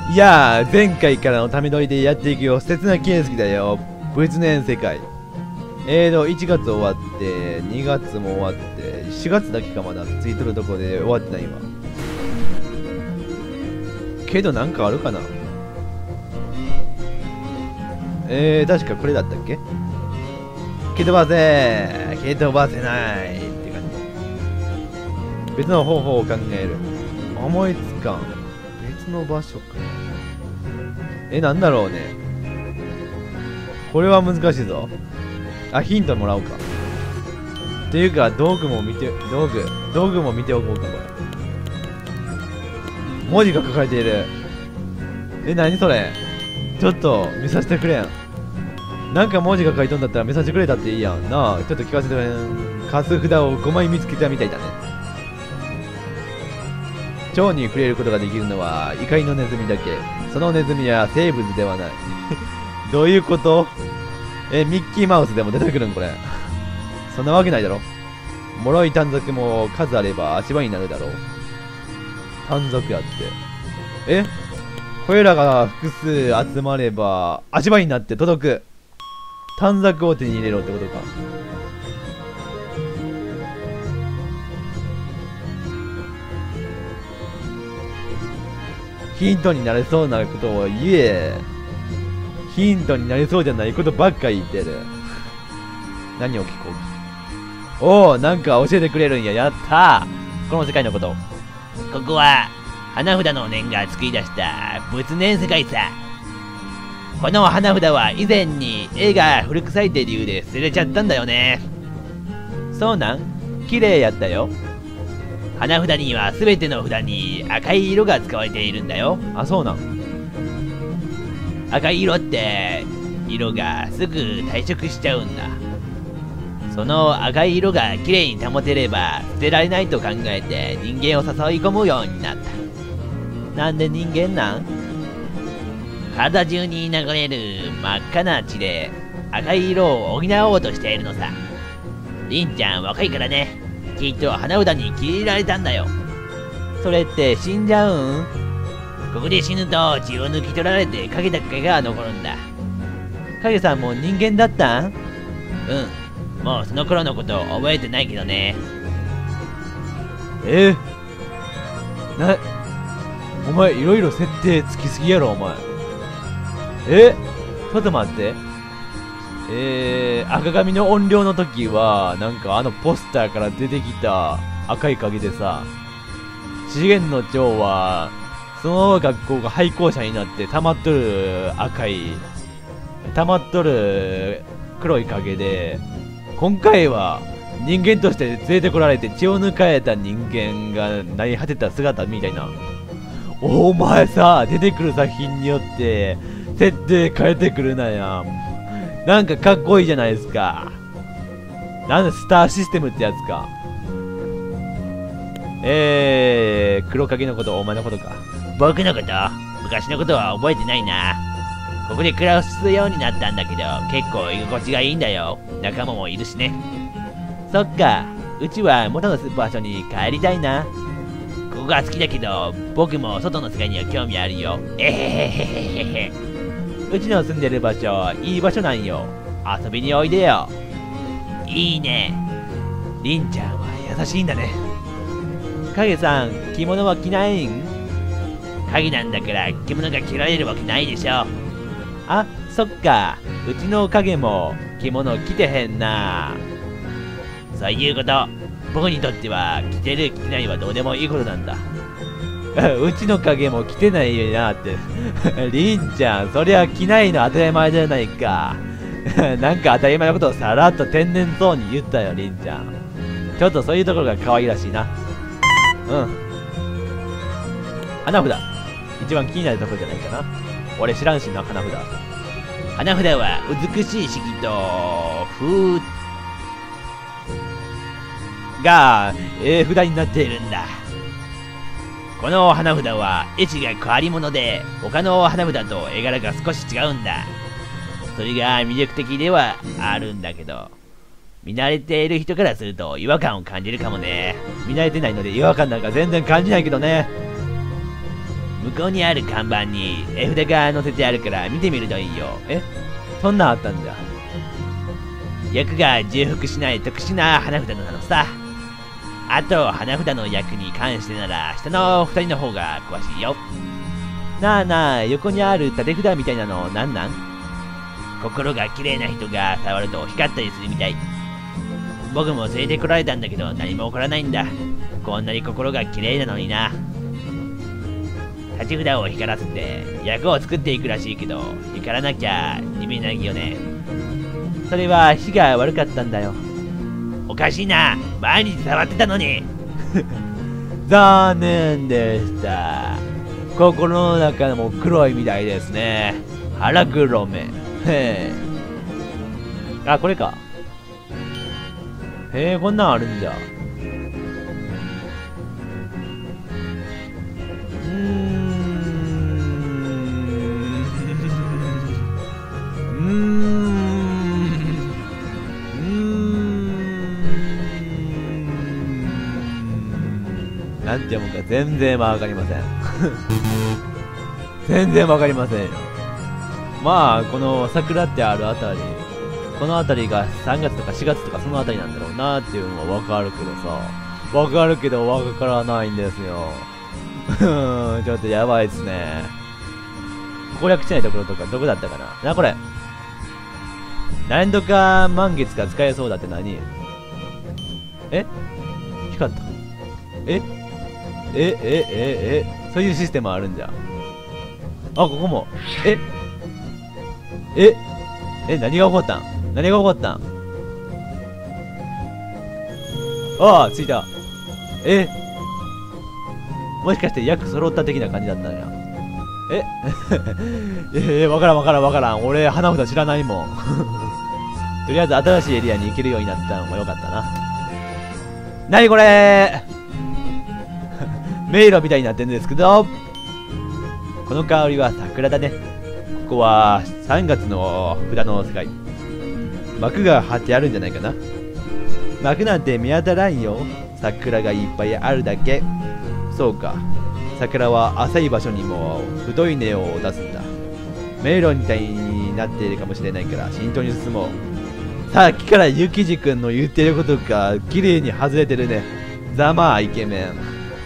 いやー、前回からのため撮りでやっていくよ。刹那圭介だよ。仏念世界。1月終わって、2月も終わって、4月だけかまだついとるとこで終わってない今。けどなんかあるかな。確かこれだったっけ。蹴飛ばせ蹴飛ばせないって感じ。別の方法を考える。思いつかん。別の場所か。なんだろうね。これは難しいぞ。あ、ヒントもらおうか。っていうか、道具も見ておこうか、これ。文字が書かれている。何それ。ちょっと、見させてくれん。なんか文字が書いとんだったら見させてくれたっていいやん。なあ、ちょっと聞かせてくれん。カス札を5枚見つけたみたいだね。蝶に触れることができるのは、怒りのネズミだけ。そのネズミは生物ではない。どういうこと？ミッキーマウスでも出てくるんこれ。そんなわけないだろ。脆い短冊も数あれば足場になるだろう。短冊やって。これらが複数集まれば足場になって届く。短冊を手に入れろってことか。ヒントになれそうなことを言え。ヒントになりそうじゃないことばっか言ってる。何を聞こう。おお、なんか教えてくれるんや。やったー。この世界のこと。 ここは花札の念が作り出した仏念世界さ。この花札は以前に絵が古臭いって理由で捨てれちゃったんだよね。 そうなん？綺麗やったよ。 花札には全ての札に赤い色が使われているんだよ。 あ、そうなん。 赤い色って色がすぐ退色しちゃうんだ。その赤い色がきれいに保てれば捨てられないと考えて人間を誘い込むようになった。 なんで人間なん？ 体中に流れる真っ赤な血で赤い色を補おうとしているのさ。りんちゃん若いからね。きっと花札に切り入れられたんだよ。 それって死んじゃうん？ ここで死ぬと血を抜き取られて影だけが残るんだ。 影さんも人間だったん？ うん。もうその頃のこと覚えてないけどね。 お前いろいろ設定つきすぎやろお前。ちょっと待って。赤髪の音量の時はなんかあのポスターから出てきた赤い影でさ、資源の蝶はその学校が廃校舎になって溜まっとる黒い影で、今回は人間として連れてこられて血を抜かれた人間が成り果てた姿みたいな。お前さ、出てくる作品によって設定変えてくるなや。なんかかっこいいじゃないですか。なんだスターシステムってやつか。黒影のこと、お前のことか。 僕のこと、昔のことは覚えてないな。ここで暮らすようになったんだけど、結構居心地がいいんだよ。仲間もいるしね。 そっか、うちは元の場所に帰りたいな。 ここが好きだけど、僕も外の世界には興味あるよ。 うちの住んでる場所、いい場所なんよ。遊びにおいでよ。 いいね。 りんちゃんは優しいんだね。影さん、着物は着ないん？ 影なんだから着物が着られるわけないでしょ。 あ、そっか。うちの影も着物着てへんな。 そういうこと。僕にとっては着てる着てないはどうでもいいことなんだ。 うちの影も着てないなって。りんちゃん、そりゃ着ないの当たり前じゃないか。なんか当たり前のことをさらっと天然そうに言ったよ、りんちゃん。ちょっとそういうところが可愛らしいな。花札。一番気になるところじゃないかな。俺知らんしな、花札。 花札は美しい色と風が札になっているんだ。この花札は絵地が変わり者で、他の花札と絵柄が少し違うんだ。それが魅力的ではあるんだけど、見慣れている人からすると違和感を感じるかもね。 見慣れてないので違和感なんか全然感じないけどね。 向こうにある看板に絵札が載せてあるから見てみるといいよ。 そんなんあったんじゃ。 役が重複しない特殊な花札なのさ。あと花札の役に関してなら下の2人の方が詳しいよ。 なあなあ、横にある縦札みたいなのなんなん？ 心が綺麗な人が触ると光ったりするみたい。僕も連れてこられたんだけど何も起こらないんだ。こんなに心が綺麗なのにな。立ち札を光らせて役を作っていくらしいけど、光らなきゃ意味ないよね。 それは火が悪かったんだよ。 おかしいな、毎日触ってたのに。 残念でした。心の中も黒いみたいですね。腹黒目。へえ。あ、これか。へえ、こんなんあるんじゃ。なんて読むか全然わかりません。全然わかりませんよ。まあ、この桜ってあるあたり、このあたりが3月とか4月とかそのあたりなんだろうなっていうのはわかるけどさ。わかるけどわからないんですよ。ちょっとやばいっすね。攻略してないところとかどこだったかな。これ。何度か満月が使えそうだって何？光った。そういうシステムあるんじゃ。あ、ここも。何が起こったん？何が起こったん？ああ、着いた。もしかして役揃った的な感じだったんや。わからん。俺、花札知らないもん。とりあえず新しいエリアに行けるようになったのもよかったな。なにこれ迷路みたいになってるんですけど、この香りは桜だね。ここは3月の札の世界。幕が張ってあるんじゃないかな。幕なんて見当たらんよ。桜がいっぱいあるだけ。そうか。桜は浅い場所にも太い根を出すんだ。迷路みたいになっているかもしれないから慎重に進もう。さっきからゆきじくんの言ってることが綺麗に外れてるね。ざまあイケメン。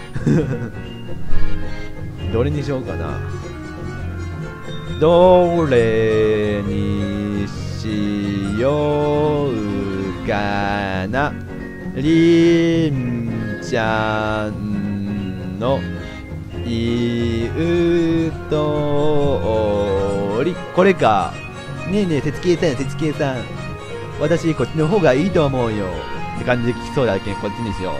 どれにしようかな。どれにしようかな。りんちゃんの言うとおり。これか。ねえねえ、鉄計さん。私、こっちの方がいいと思うよ。って感じで聞きそうだけん、こっちにしよう。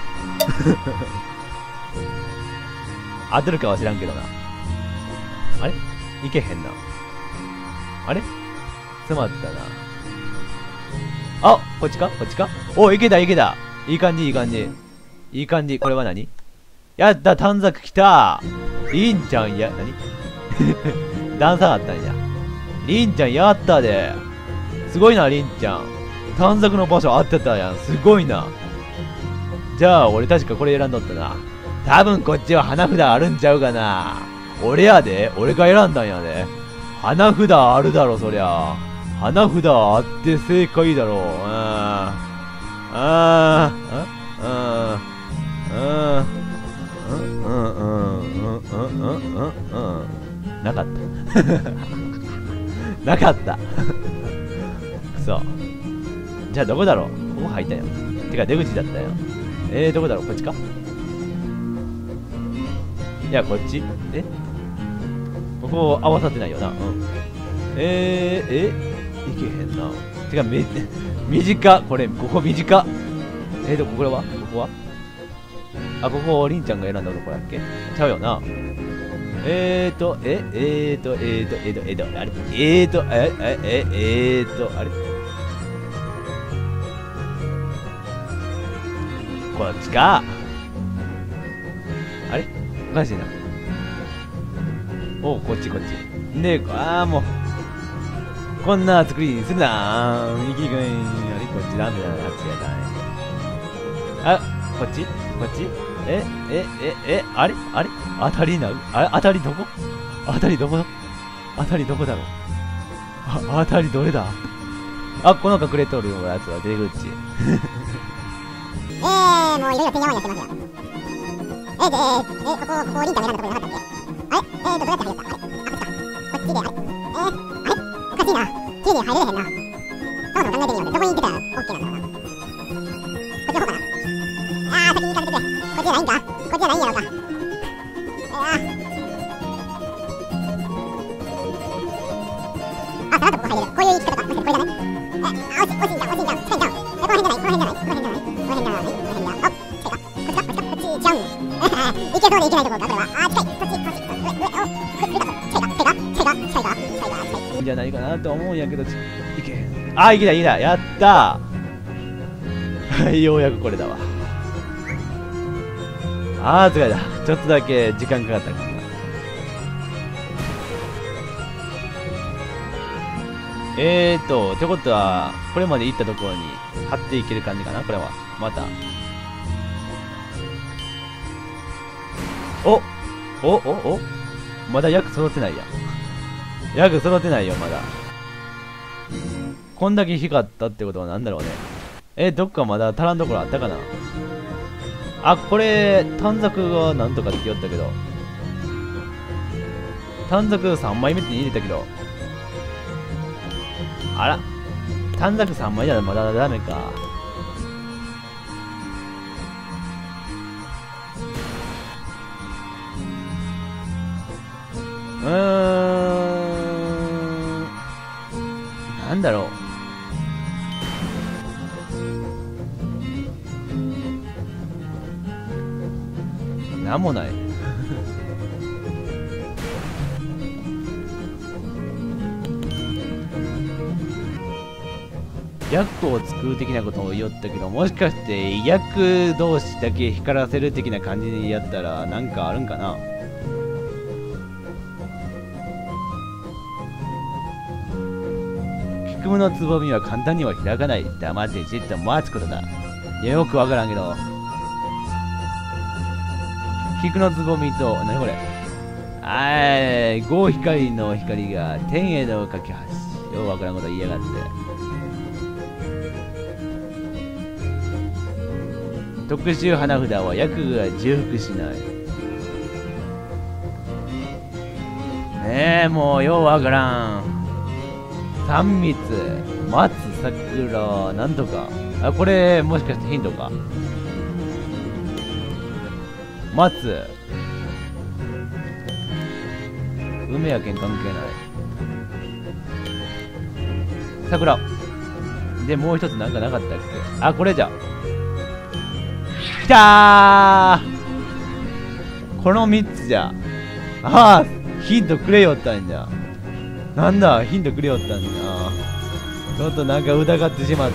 当てるかは知らんけどな。あれいけへんな。あれ詰まったな。あ、こっちかお、いけた。いい感じ。これは何？やった、短冊来た。りんちゃん何段差あったんや。りんちゃんやったで。すごいな、りんちゃん。短冊の場所合ってたやん。すごいな。じゃあ、俺確かこれ選んどったな。多分こっちは花札あるんちゃうかな。俺やで。俺が選んだんやで。花札あるだろ、そりゃ。花札あって正解だろ。なかった。なかった。くそ。じゃあどこだろう。ここ入ったよ。てか出口だったよ。どこだろう。こっちか。いや、こっち。ここ合わさってないよな。いけへんな。てか短っ。ここ短っ。これはここはあ、ここ、りんちゃんが選んだとこだっけ？ちゃうよな。あれこっちか。あれおかしいな。おう、こっち。で、もう。こんな作りにするな。いきがい。あれ、こっちダメだな。違う。あ、こっちあれ当たりな、当たりどこ当たりどこ当たりどこだろう当たりどれだあ、この隠れとるやつは出口。 もういろいろてんやわんやってますよ。ここ、リンタ選んだところなかったっけどうやって入ったあれこっちで、おかしいな。K で入れれへんな。そもそも考えてみようぜ。どこに行ってたら OK なんだろうな。こっちの方かな先に行かせてくれ。こっちじゃないんかこっちじゃないんやろうか。さらっとここ入れる。こういう行き方か。これだね。惜しいんじゃん。近いんじゃん。この辺じゃない。この辺じゃない。この辺じゃない。この辺じゃない。この辺じゃない。こっちか。こっちか。こっち違うん。いけそうでいけないところがあるわ。近い。こっちじゃないんやろうか。 いいんじゃないかなと思うんやけど、いけへん。あ、いけた。やったーようやくこれだわ。疲れた。ちょっとだけ時間かかったかな。ってことは、これまで行ったところに貼っていける感じかなこれは。また。まだ役揃ってないや。役揃ってないよ、まだ。こんだけ光ったってことはなんだろうね。どっかまだ足らんところあったかなあ、これ、短冊がなんとかって言おったけど。短冊3枚目って入れたけど。あら、短冊3枚じゃまだダメか。なんだろう。なんもない。役を作る的なことを言おったけど、もしかして役同士だけ光らせる的な感じでやったらなんかあるんかな。菊のつぼみは簡単には開かない。黙ってじっと待つことだ。いや、よくわからんけど、菊のつぼみと、何これ、郷光の光が天への架け橋。ようわからんこと言いやがって。特殊花札は役が重複しない。もうようわからん。三密、松、桜、なんとか。あ、これ、もしかしてヒントか。松。梅やけん関係ない。桜。で、もう一つなんかなかったっけ。あ、これじゃ。きたー。この3つじゃ。ヒントくれよったんじゃ。なんだ、ヒントくれよったんだ。ちょっとなんか疑ってしまった。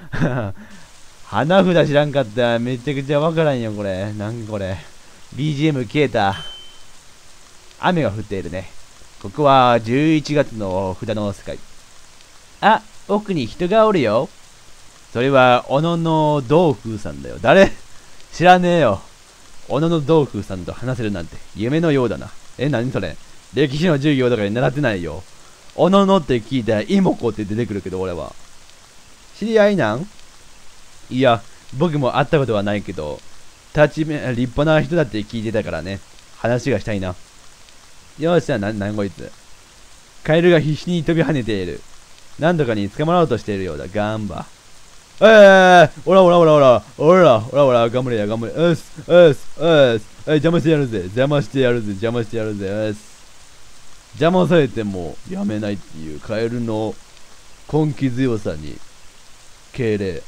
花札知らんかった。めちゃくちゃわからんよ、これ。なんかこれ。BGM 消えた。雨が降っているね。ここは11月の札の世界。あ、奥に人がおるよ。それは、小野の道風さんだよ。誰？知らねえよ。小野の道風さんと話せるなんて夢のようだな。何それ？歴史の授業とかに習ってないよ。小野のって聞いたら妹子って出てくるけど、俺は。知り合いなん？いや、僕も会ったことはないけど、立派な人だって聞いてたからね。話がしたいな。よっしゃ、なんこいつ。カエルが必死に飛び跳ねている。何とかに捕まろうとしているようだ。ガンバ。おら、頑張れや、頑張れ。邪魔してやるぜ。邪魔してやるぜ。邪魔されてもやめないっていうカエルの根気強さに敬礼。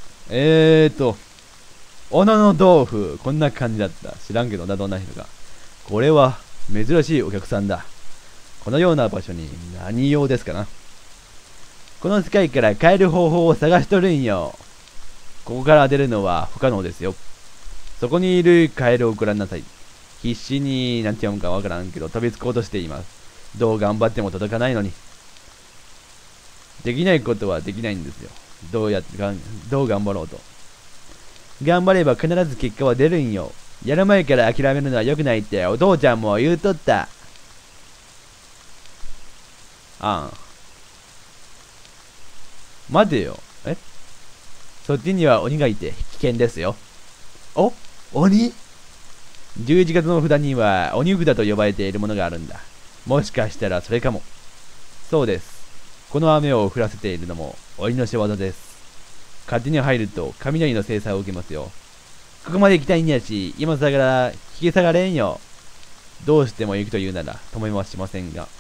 小野の豆腐、こんな感じだった。知らんけどな、どんな人か。これは珍しいお客さんだ。このような場所に何用ですかな。この世界から帰る方法を探しとるんよ。ここから出るのは不可能ですよ。そこにいるカエルをご覧なさい。必死に、なんて読むかわからんけど、飛びつこうとしています。どう頑張っても届かないのに。できないことはできないんですよ。どう頑張ろうと。 頑張れば必ず結果は出るんよ。やる前から諦めるのは良くないってお父ちゃんも言うとった。ああ。待てよ。そっちには鬼がいて危険ですよ。お鬼 ?11 月の札には鬼札と呼ばれているものがあるんだ。もしかしたらそれかも。そうです。この雨を降らせているのも鬼の仕業です。勝手に入ると雷の制裁を受けますよ。ここまで行きたいんやし、今さら引き下がれんよ。どうしても行くというなら止めはしませんが。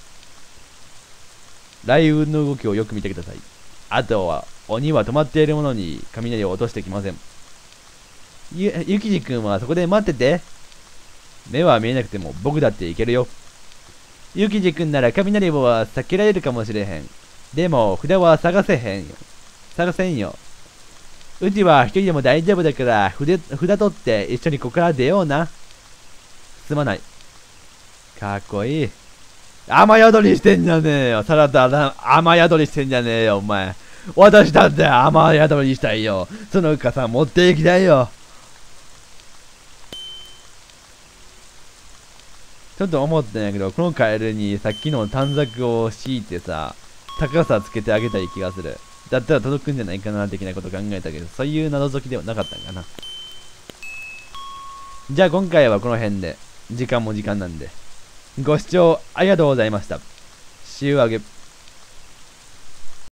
雷雲の動きをよく見てください。あとは、鬼は止まっているものに雷を落としてきません。ゆきじくんはそこで待ってて。目は見えなくても僕だっていけるよ。ゆきじくんなら雷は避けられるかもしれへん。でも、札は探せんよ。うちは一人でも大丈夫だから、札取って一緒にここから出ような。すまない。かっこいい。雨宿りしてんじゃねえよ。サラダ雨宿りしてんじゃねえよ、お前。私だって雨宿りしたいよ。その傘持っていきたいよ。ちょっと思ったんやけど、このカエルにさっきの短冊を敷いてさ、高さつけてあげたい気がする。だったら届くんじゃないかな的なこと考えたけど、そういう謎解きではなかったんかな。じゃあ今回はこの辺で、時間も時間なんで。ご視聴ありがとうございました。週上げ。